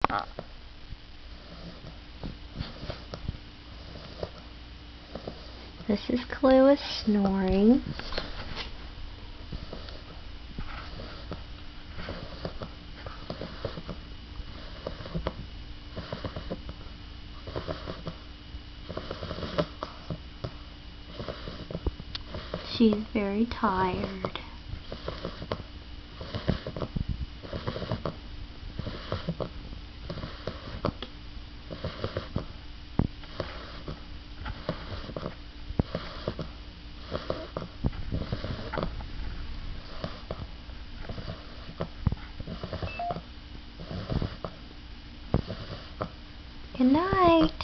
This is Kahlua snoring. She's very tired. Good night.